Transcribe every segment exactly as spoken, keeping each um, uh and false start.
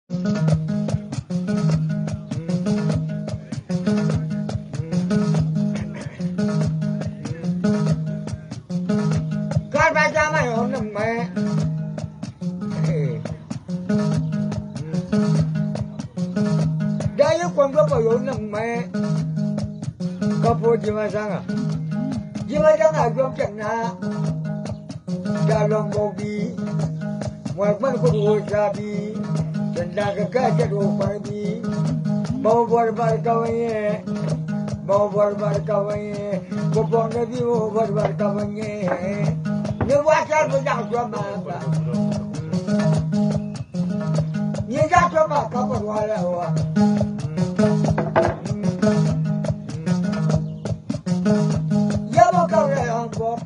Các bạn cha mày ổn định mẹ. Đây là con có phải ổn định mẹ. Có phụ Adimazanga. Adimazanga trong trận na. Đã lòng bầu bì. Ngoài mắt có đồ xa bì. Trận đà cái cái chất đồ phải bì. Bầu bò bà cao nhé. Bầu bò bà cao nhé. Bầu bò nó bì bầu bò bà cao nhé. Nếu quá chắc tôi đào cho mà. Nhưng ra cho mà có một hoa là hoa. Giá một câu này hồng bọc.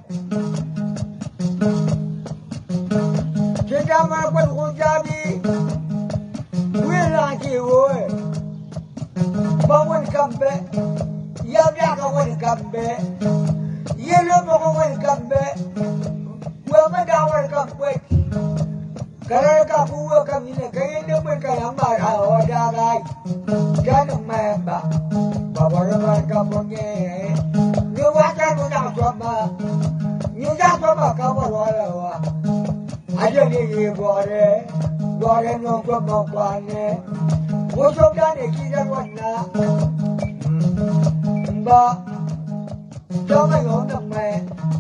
Trên ra mà quân quân cha đi. Nguyên là chị ơi. Bà quân cầm bế. Giá ra có quân cầm bế. Giá lúc mà có quân cầm bế. Vừa mới đào quân cầm bế. Karena kamu kami ni kaya ni mereka yang marah ada lagi, jangan memang bawa orang kamu ni, ni wajar punya cuma, ni jangan cuma kamu wala, aja ni boare, boare nongko nongkane, musuh dan kita wana, mbak, cuma yang namanya.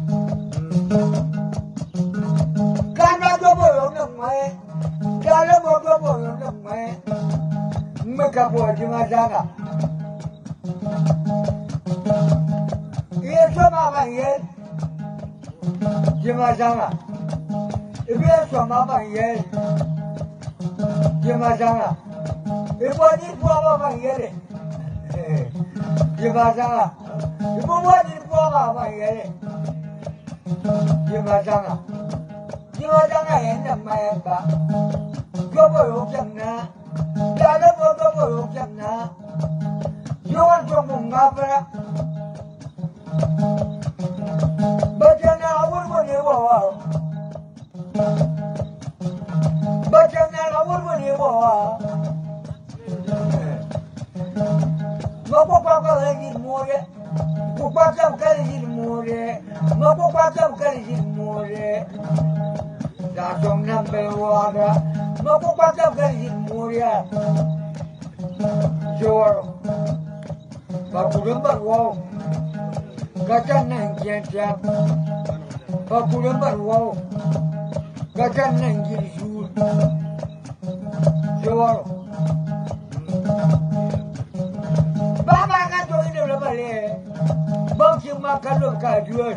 Karena dua bolong namanya, dalam dua bolong namanya, mereka buat Adimazanga. Ia sama banyak, Adimazanga. Ia sama banyak, Adimazanga. Ibu ni buat banyak, Adimazanga. Ibu buat ni buat banyak, Adimazanga. Adimazanga yang namanya apa? Dua bolong jamna, dalam dua bolong jamna, jangan cuma ngapa. Bacana awal mana bawa? Bacana awal mana bawa? Mampu pakai lagi mure, kupacam kali mure, mampu pacam kali mure. Dasong nampai wadah, mampu pacam kali mure. Jor, bapu lembar wow. Gacan nang kian-kian, bapu lembar wow. Gacan nang girisur, jawar. Bapa kata ini lembar le, bangsa makan lo kajuan,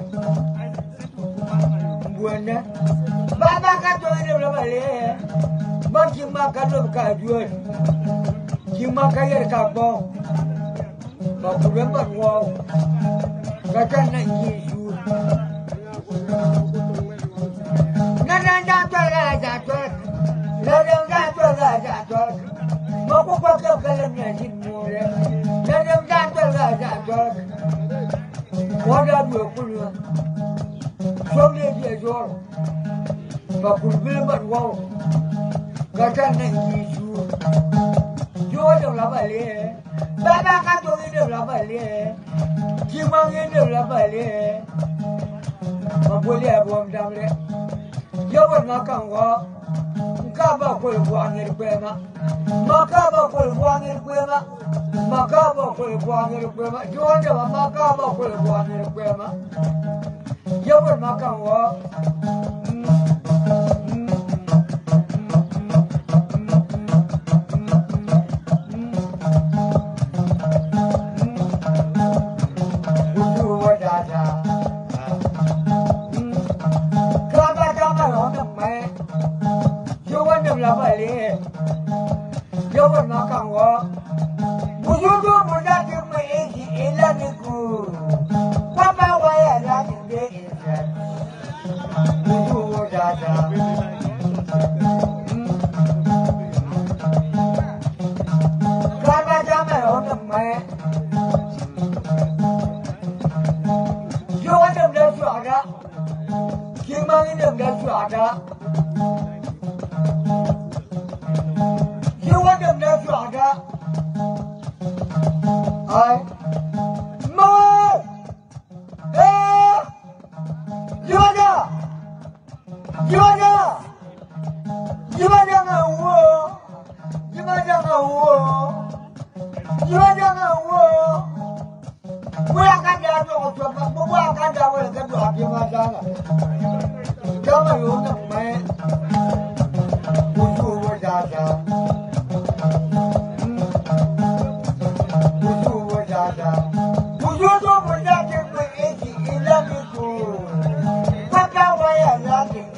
buana. Bapa kata ini lembar le, bangsa makan lo kajuan, cuma kaya kabong, bapu lembar wow. Gacan nang girisur. Nadang jatuh lah jatuh, nadang jatuh lah jatuh. Mampu pakai kalamnya simule, nadang jatuh lah jatuh. Wadah dua puluh, suami dia jual, bakul belmat wow. Gacan nang girisur, jual dong lah balik. Bapa kata ini lah balik. Cimang ini lah balik. Mamboleh buam damle. Jawab makan wah. Maka bakul buangir kuema. Maka bakul buangir kuema. Maka bakul buangir kuema. Jual jawab maka bakul buangir kuema. Jawab makan wah. Jawab makan wah. Musuh tu muda cuma isi elan ikut. Papa waya lagi dia insan. Musuh muda dah. Kerana zaman orang mai. Jawab dem dah suara. Kimang dem dah suara. we are going to go to a Adimazanga. Come on, man. Who was that? Who was that? Who was that? He love you too. What now? Why are you laughing?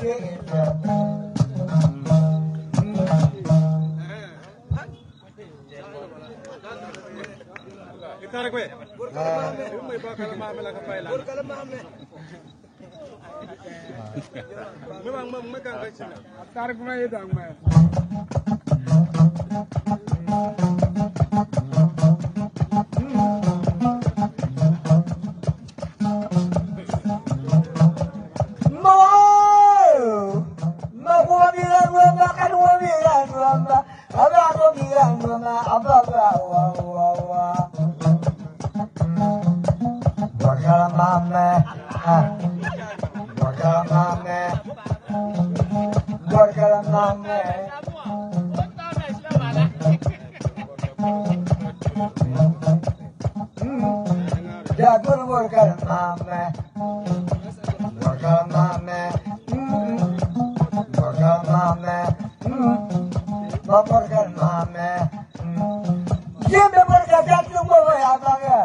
Tarik we. May bakal mame la kapailan. Bakal mame. Memang memegang kacina. Tarik me idang me. Mau, mau bilang gua makan gua bilang gua ma, abang gua bilang gua ma, abang gua wah wah wah. Bakal mame, ah, bakal mame, bakal mame. Jagur bakal mame, bakal mame, bakal mame, bakal mame. Siapa berkata semua ya bang ya?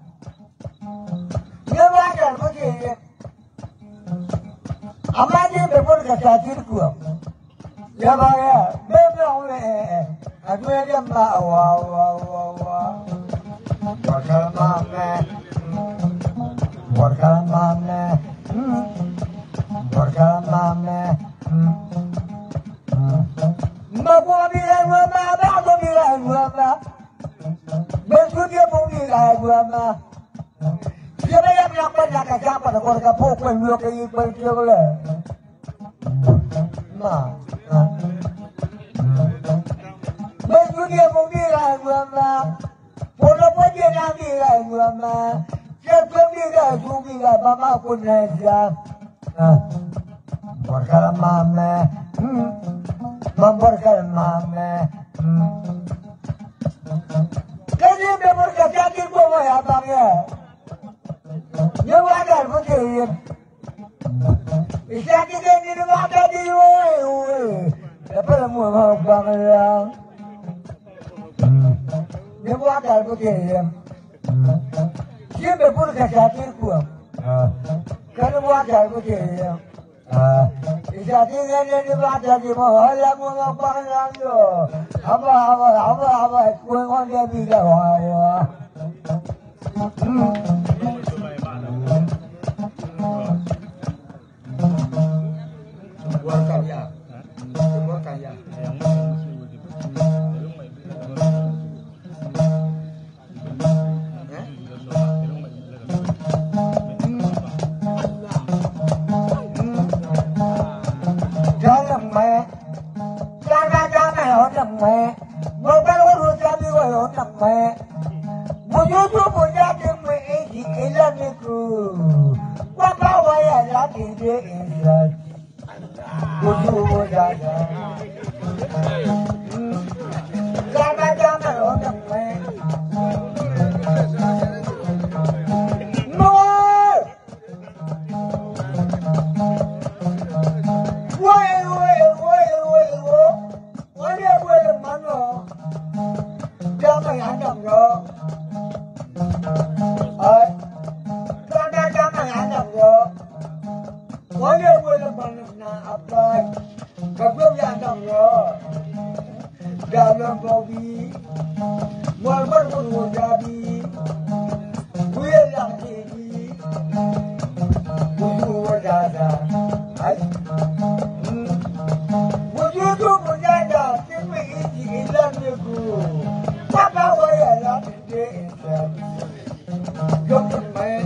Ngebakan begini, amalnya berkata diriku, ya bang ya, memang eh, aku yang mak wah wah wah wah, bakal mame, bakal mame, bakal mame, mak gua bilang gua ma, abang gua bilang gua ma, besok dia pun bilang gua ma. Siapa yang melakukan jaka-jaka pada keluarga pokok yang ke ibadah dia boleh? Ma, baju dia mobilan gua ma, pola dia nabilan gua ma, siapa bilang subilan mama pun aja. Berkalam mame, memberkalam mame. Jadi memberkati hati gua ya bang ya. Yang wajar begini, bisa kita ini wajar di luar. Apa lemu mau banglang? Yang wajar begini, siapa pun kesatuan kuat. Kalau wajar begini, bisa kita ini wajar di bawah lemu mau banglang yo. Apa apa apa apa kau kau dia bilang wah. Buat karya, buat karya. Jangan me, jangan jangan orang me, bukan urus kami orang me. Bujutu punya demi ini ilamiku, wapa waya lagi dia insan. Bujutu jaga, jangan jangan orang me. No, woi woi woi woi woi, woi woi mana? Jangan ada lo. Ay, jangan jangan ada lo. Woi woi mana na apa? Kabel yang ada lo. Dalam kopi, mal mal pun jadi. Gue yang ini, buku wajah. Ay, buku punya dah. Tapi ini ilan aku. Papa waya lah dia. Jom main.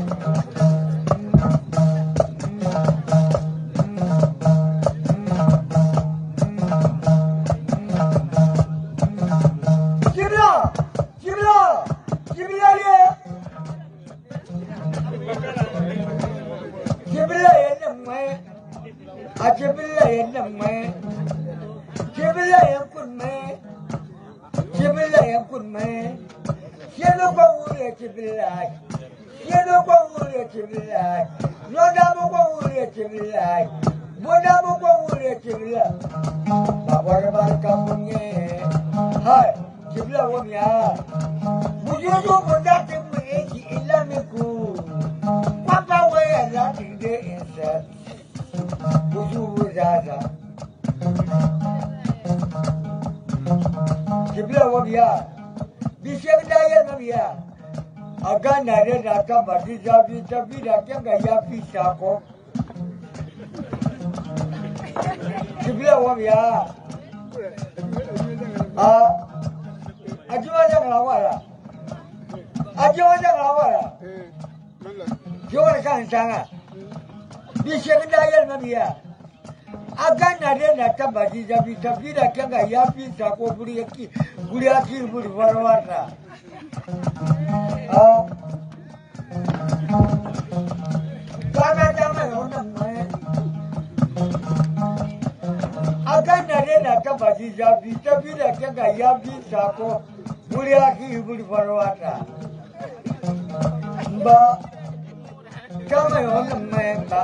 Cibla, cibla, cibla dia. Cibla yang main, cibla yang main, cibla yang kun main, cibla yang kun main. Yellow Boare Kolojob. Yellow Boare Kolojob. Rodamo Boare Kolojob. Bodamo Boare Kolojob. Boare Kolojob. Hi, Kibla Wamia. Would you go for that in the Islamic? Papa, where are nothing there inside? Would you with that? Kibla Wamia. This young Diana Mia. A gun I did not come, but this are the Tabida Kanga Yapi Sako. Kibla Wamia. Ah, Adimazanga wala. Adimazanga wala. Boare Kolojob. This young Diana Mia. Agana rena tabadi zabi tabida kanga yapi sako buriaki buriaki buri farwata. Ah, kana kama ona mai. Agana rena tabadi zabi tabida kanga yapi sako buriaki buri farwata. Ba kama ona mai ba.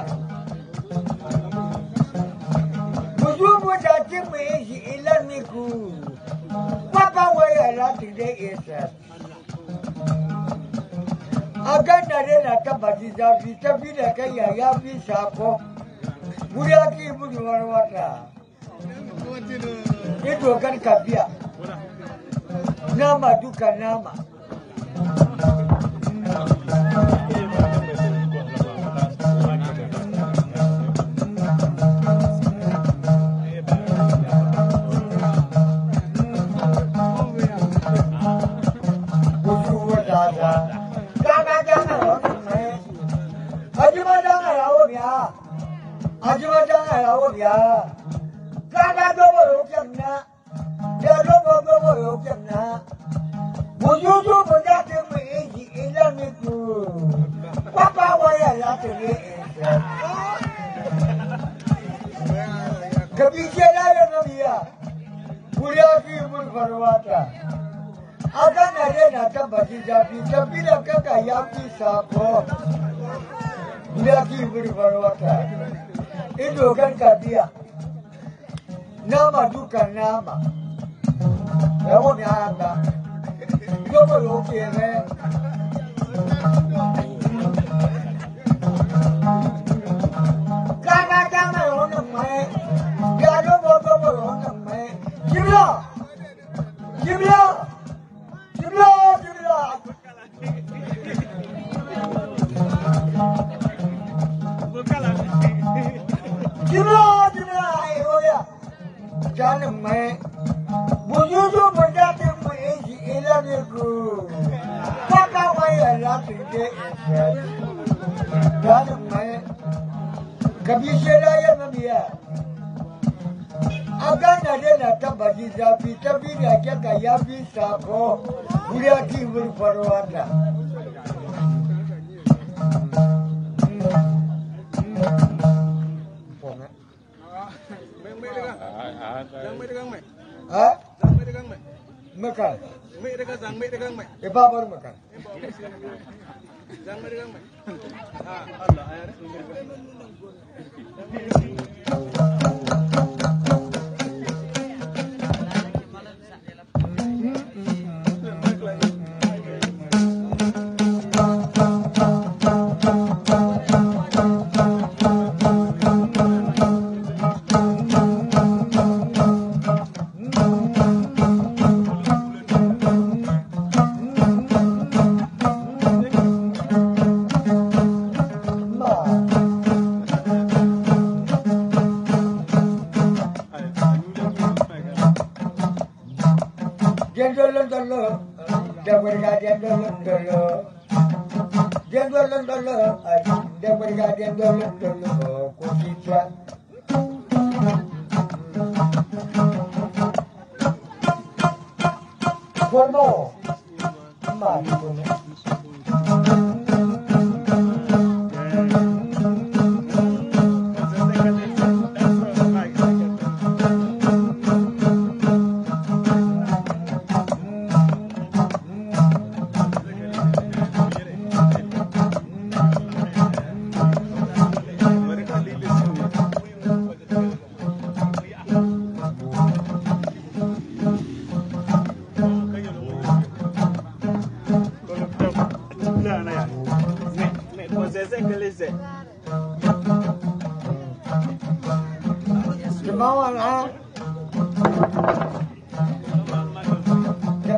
Bujubu dati mwezi ila miku. Papa waya lati de isa. Aganda rena tabati zafi tabida kaya yafi sako. Muriaki buju warwata. Itu kan kabia. Nama duka nama. Adimazanga. Kaka dobo yokemna. Ya dobo dobo yokemna. Bujuju bundate mwezi ila miku. Papa waya lati ye esa. Kabishe layo namia. Buriaki buri farwata. Agana rena tabati zafi tabila kaka yapi sako. Buriaki buri farwata. Itu kan kabia. Nama duka nama. Kamu ni anda. Kamu loki ni. Kana kana orang mai. Gado bobo orang mai. Kibla. Kibla. Kibla. Kibla. Kibla. Kibla. Ayo ya. Jangan mai. Bujuju berdati mai ilamiku. Papa mai lati de. Jangan mai. Kabishe raya namia. Agana rena tabadi zafi tabida kaka yapi sako. Buriaki buri farwata. Hah? Makan. Iba baru makan.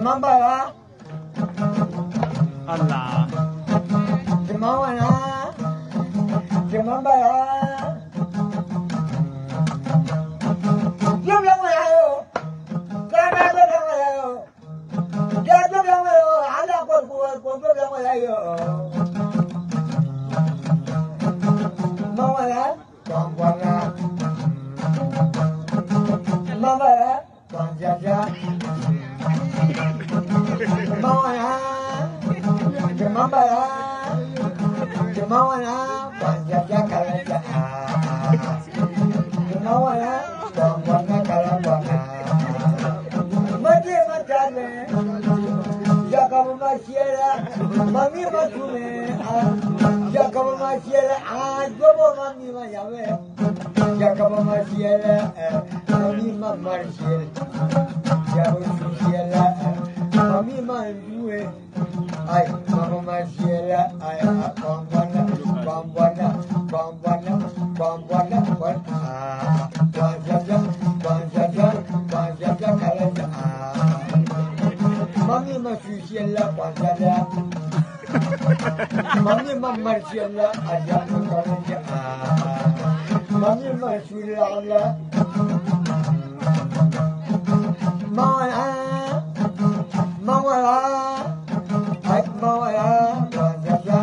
Remember that? Allah. Remember that? Remember that? You know what I do? God, I don't know what I do. God, don't know what I do. I don't know what I do. Mama, that? Come on, that. Mama, that? Come on, that. Mama, that? Remember that? Remember that? Come on, that. Remember that? Come on, that. Mati matane, jakamu masiela, mami matume, jakamu masiela, ah, gobo mami mayawe, jakamu masiela, mami mamarsiela, jakamu masiela, mami manjue, ay, mama masiela, ay, bambana, bambana, bambana, bambana, ah, banjaja, banjaja, banjaja kalaja. Mami masusiela panjala, mami mamarsiela aja kalaja. Mami masusiela, mama, mama, ay mama, panjala.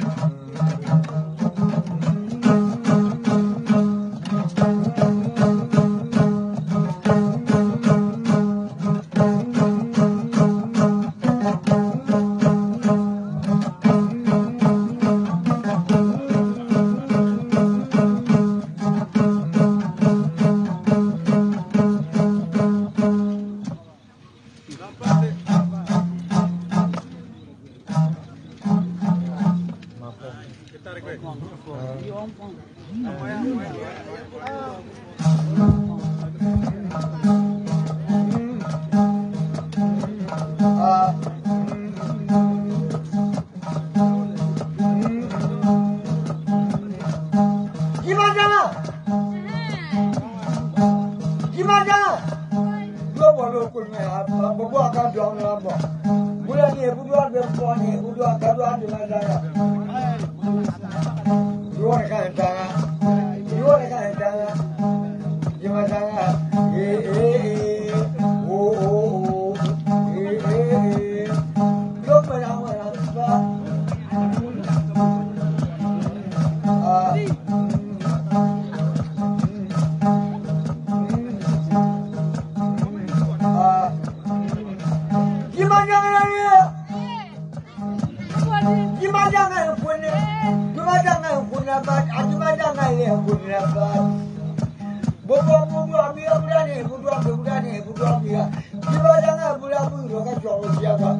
Adimazanga ile kuna bad. Bobo bobo abia budane, bobo budane, bobo abia. Adimazanga bula bula ka chowo siaga.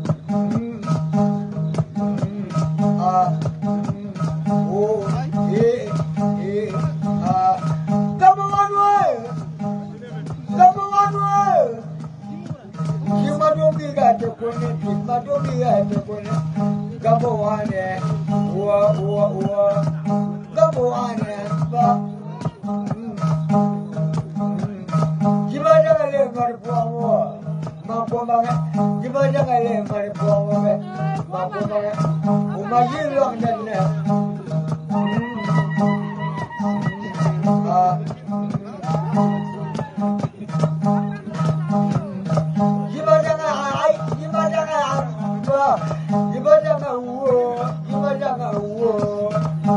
Ah. Oh, eh eh ah. Come on way. Come on way. Kimadomi ga te kone, kimadomi ga te kone. Gabo wane, uwa uwa uwa. Gabo wane ba. Jibaja le marpuawo, mapoma. Jibaja le marpuawo be, mapoma. Umaji lo ndene. Ah. Jibaja ai, jibaja ba. Jibaja uwo, jibaja uwo.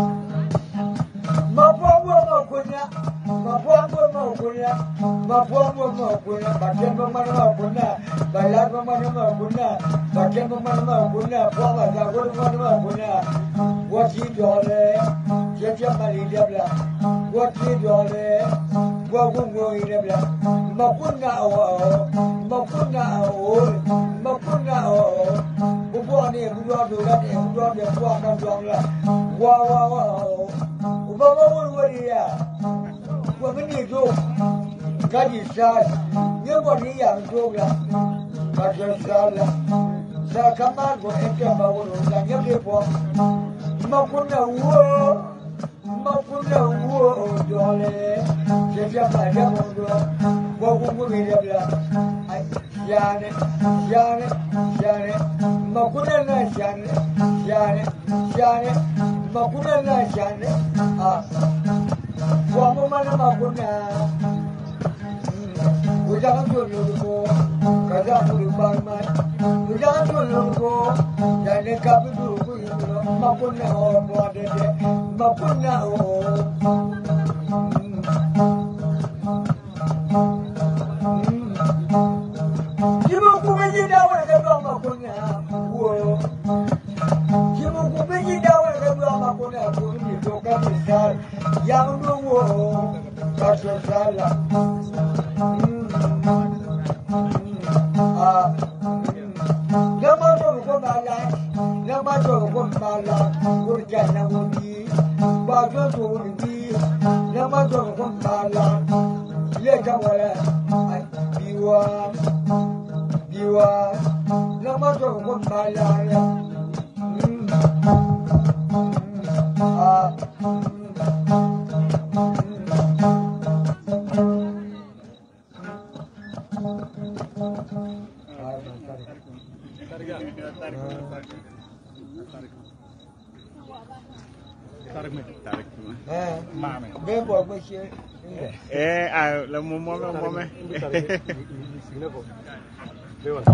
Mapuawo makunya, mapuawo makunya, mapuawo makunya, bagian pemana makunya, bayar pemana makunya, bagian pemana makunya, puawa jago pemana makunya, buat hidole, jadi mali dia belah, buat hidole, buat gunung ini belah, makunya awal, makunya awal, makunya awal, buat ni, buat dua ni, buat dia buat kan jual lah, wow wow wow. Baba wuri ya wa mini zo gadi sal ye wori ya zo la ka sal sa kamar go ente ba wuro la nyabe po makuna wo makuna wo dole je ja ba ja mo do go go go ya bla ai Shane, Shane, Shane, Makuna na Shane, Shane, Shane, Makuna na Shane, ah, Wamana Makuna, Ujan to Lugo, Kazaku Barman, Ujan to Lugo, Yane Kapu, Makuna or Boade, Makuna or. Yang dulu kasih salah, ah, nama tu kau malas, nama tu kau malas, urjan nama ni, baju tu ni, nama tu kau malas, lihat awalnya, biwa, biwa, nama tu kau malas, ah. Eh, ah, la mamá, mamá.